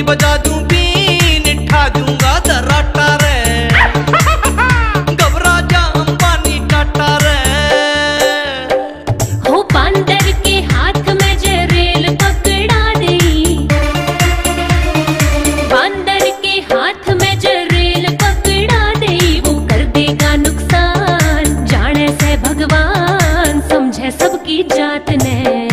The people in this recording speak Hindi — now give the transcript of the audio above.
बजा दूं बीन, ठा दूंगा दराटा रे। घबरा जा अंबानी टाटा रे। हो बंदर के हाथ में जरेल पकड़ा दे, बंदर के हाथ में जरेल पकड़ा दे। वो कर देगा नुकसान, जाने से भगवान समझे सबकी जात ने।